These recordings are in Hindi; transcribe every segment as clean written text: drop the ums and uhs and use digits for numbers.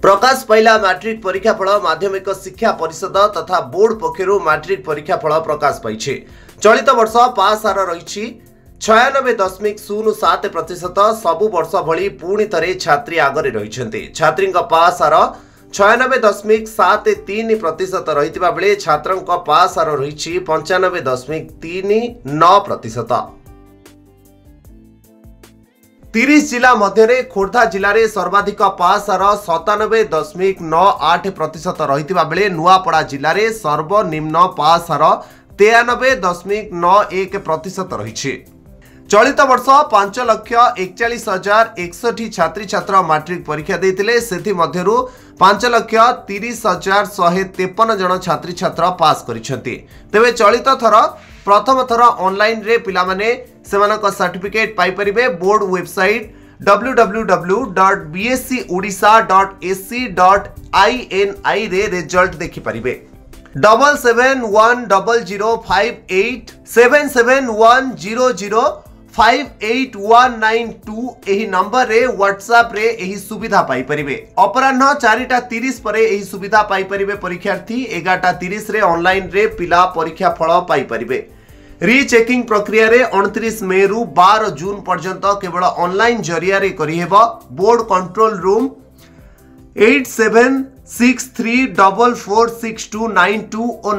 प्रकाश पाइला मैट्रिक परीक्षा फल माध्यमिक शिक्षा परिषद तथा बोर्ड पक्षरु मैट्रिक परीक्षा फल प्रकाश पाइछि। चलित वर्ष पास हार रही 96.07%। सबु वर्ष भली पुणी थरे छात्री आगरे रही। छात्री पास हार 96.73% रही बेले छात्रों पास हार रही 95.39%। 30 जिला मध्य खोर्धा जिले में सर्वाधिक पास हार 97.98% रही बेले नुआपड़ा जिले में सर्वनिम्न पास हार 93.91% रही। चलित वर्ष 5,41,061 छात्री छात्र मैट्रिक परीक्षा देते से 5,30,153 जन छात्री छात्र पास करिसेंती। तेबे चलित थर प्रथम थर ऑनलाइन रे पिला माने सेमानक सर्टिफिकेट पाई परिबे। बोर्ड वेबसाइट www.bscodisha.ac.in रे रिजल्ट देखि परिबे। 771005877100581992 एही नंबर रे व्हाट्सएप रे एही सुविधा पाई परिबे। अपराह्न 4:30 परे एही सुविधा पाई परिबे परीक्षार्थी। 11:30 रे ऑनलाइन रे पिला परीक्षा फल पाई परिबे। रीचेकिंग प्रक्रिया रे 29 मई रु 12 जून पर्यंत केवल ऑनलाइन जरिया रे करिहेबो। बोर्ड कंट्रोल रूम 8763446292 और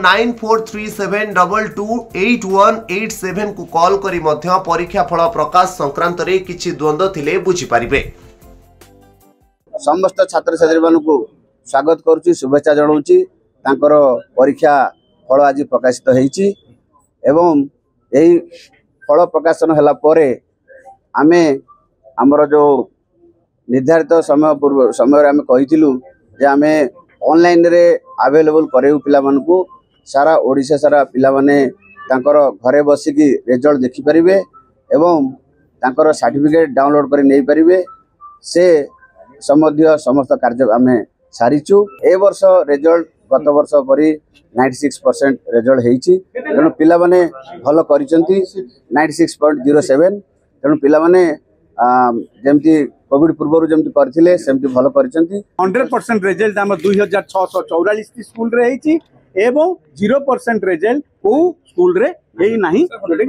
9437228187 को कॉल करी मध्य परीक्षा फल प्रकाश संक्रांत रे किछि द्वंद्व थिले बुझी परिबे। समस्त छात्र छात्री मानकु स्वागत करूची, शुभेच्छा जणाउची। तांकर परीक्षा फल आज प्रकाशित हेइची एवं यही फल प्रकाशन होला परे आमे हमर जो निर्धारित समय आमे कहिथिलु जे आमे ऑनलाइन रे अवेलेबल करेउ पिला मानकु। सारा ओडिशा सारा पिला माने तांकर घरे बसिकी रिजल्ट देखि परिबे एवं तांकर सर्टिफिकेट डाउनलोड करि नै परिबे। से संबंधी समस्त कार्य आमे सारिचु। ए वर्ष रिजल्ट गत वर्ष परि 96% रिजल्ट हेइची। तेणु पिला माने भल करिसेंती 96.07। तेणु पिला माने जेमती कोविड पूर्व जमती करथिले सेमती भल करिसेंती। 100% रिजल्ट हम 2644 स्कूल रे हेइची एवं 0% रिजल्ट को स्कूल रे हेइ नाही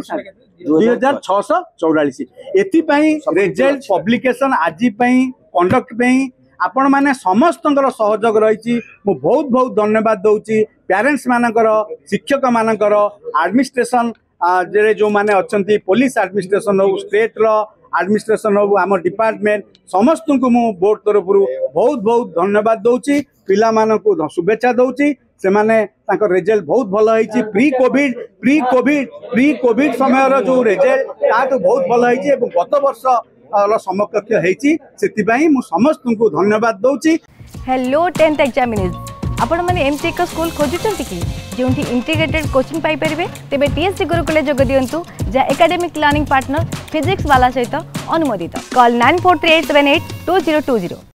2644। एति पई रिजल्ट पब्लिकेशन आजि पई कंडक्ट पई आपण माने समस्त सहयोग रही। मु बहुत बहुत धन्यवाद दउची पेरेंट्स मानकर, शिक्षक मानकर, एडमिनिस्ट्रेशन जे जो माने अछंती, पुलिस एडमिनिस्ट्रेशन हो, स्टेट रो एडमिनिस्ट्रेशन हो, आम डिपार्टमेंट समस्त को मु बोर्ड तरफ बहुत बहुत धन्यवाद दउची। पिला मानकु शुभेच्छा दउची। से माने तांकर रिजल्ट बहुत भल होईची। प्री कोविड समय जो रिजल्ट ता तो बहुत भल होईची एवं गत वर्ष समकक्ष होईची। सेतिबाई मु समस्त को धन्यवाद दउची। हेलो 10th एग्जामिनर्स, आपण माने एमटी एक स्कूल खोजुचंती कि जोंठी इंटीग्रेटेड कोचिंग पाई परिबे? तेबे टीएससी गुरुकुल जोग दियंतु जा एकेडमिक लर्निंग पार्टनर फिजिक्स वाला सहित अनुमोदित। कॉल 9438782020।